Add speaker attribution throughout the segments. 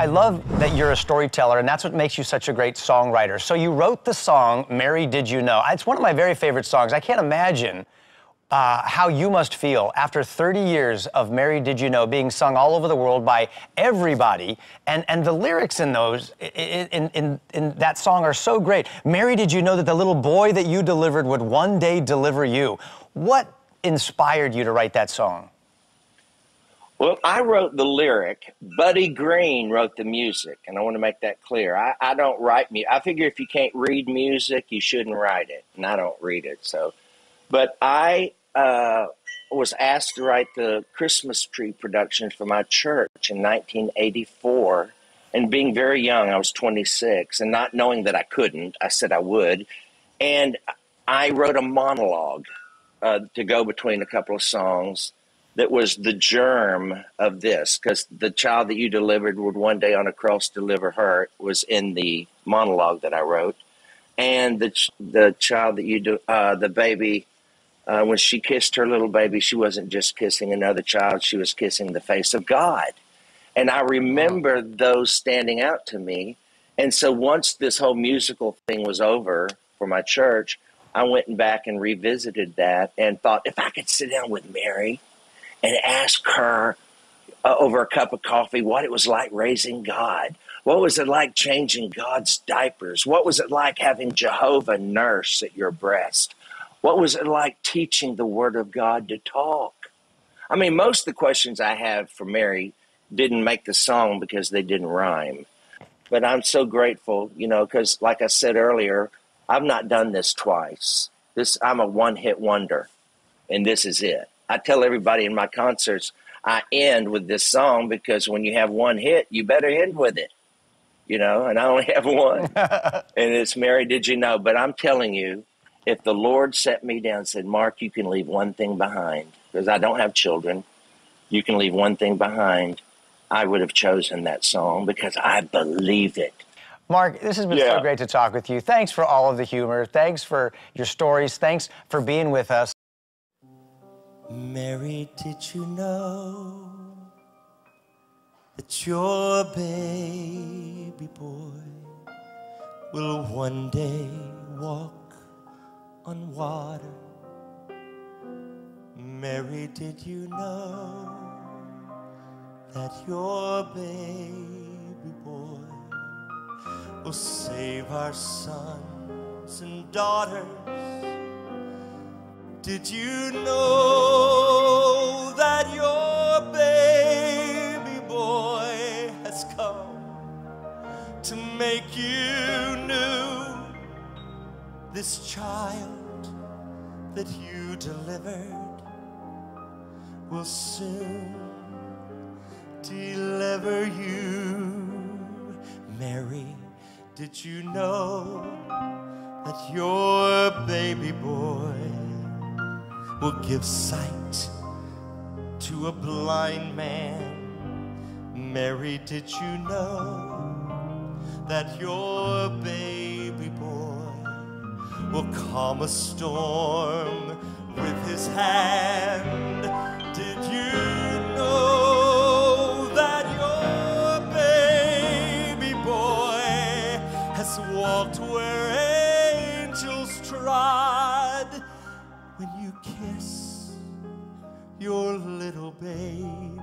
Speaker 1: I love that you're a storyteller, and that's what makes you such a great songwriter. So you wrote the song, Mary, Did You Know? It's one of my very favorite songs. I can't imagine how you must feel after 30 years of Mary, Did You Know being sung all over the world by everybody. And the lyrics in those, in that song are so great. Mary, did you know that the little boy that you delivered would one day deliver you? What inspired you to write that song?
Speaker 2: Well, I wrote the lyric. Buddy Green wrote the music, and I want to make that clear. I don't write music. I figure if you can't read music, you shouldn't write it, and I don't read it. But I was asked to write the Christmas tree production for my church in 1984, and being very young, I was 26, and not knowing that I couldn't, I said I would, and I wrote a monologue to go between a couple of songs. That was the germ of this, because the child that you delivered would one day on a cross deliver her was in the monologue that I wrote. And the child that you do, the baby, when she kissed her little baby, she wasn't just kissing another child, she was kissing the face of God. And I remember those standing out to me. And so once this whole musical thing was over for my church, I went back and revisited that and thought, if I could sit down with Mary and ask her over a cup of coffee what it was like raising God. What was it like changing God's diapers? What was it like having Jehovah nurse at your breast? What was it like teaching the Word of God to talk? I mean, most of the questions I have for Mary didn't make the song because they didn't rhyme. But I'm so grateful, you know, because like I said earlier, I've not done this twice. I'm a one-hit wonder, and this is it. I tell everybody in my concerts, I end with this song because when you have one hit, you better end with it, you know, and I only have one. And it's Mary, Did You Know? But I'm telling you, if the Lord set me down and said, Mark, you can leave one thing behind, because I don't have children, you can leave one thing behind, I would have chosen that song because I believe it.
Speaker 1: Mark, this has been so great to talk with you. Thanks for all of the humor. Thanks for your stories. Thanks for being with us.
Speaker 3: Mary, did you know that your baby boy will one day walk on water? Mary, did you know that your baby boy will save our sons and daughters? Did you know that your baby boy has come to make you new? This child that you delivered will soon deliver you. Mary, did you know that your baby boy will give sight to a blind man? Mary, did you know that your baby boy will calm a storm with his hand? Did you know that your baby boy has walked where angels trod? When you kiss your little baby,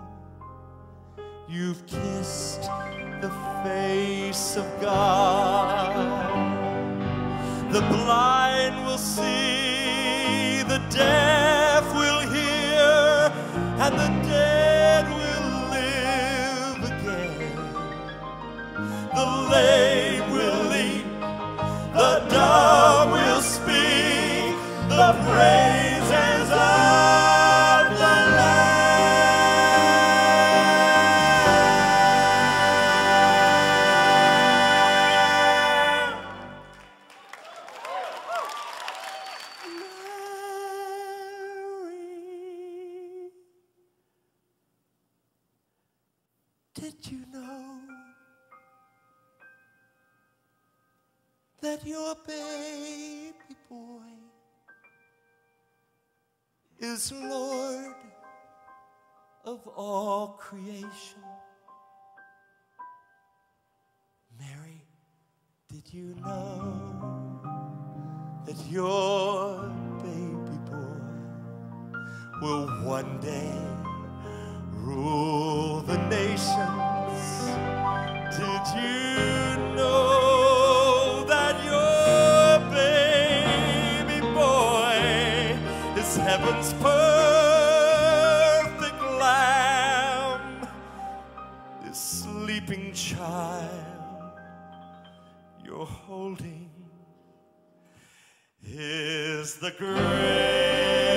Speaker 3: you've kissed the face of God. The blind will see, the deaf will hear, and the dead will live again. The lame will leap, the dumb will speak, the praises of the Lamb. Mary, did you know that your baby boy is Lord of all creation? Did you know that your baby boy will one day rule the nations? Did you know that your baby boy is heaven's perfect lamb? This sleeping child you're holding is the great